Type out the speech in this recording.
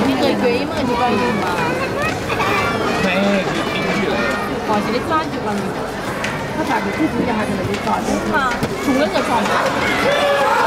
最贵嘛就讲嘛。 咩叫天珠嚟？ 還是你揸住棍？他大概最主要係佢哋要袋，從兩個床。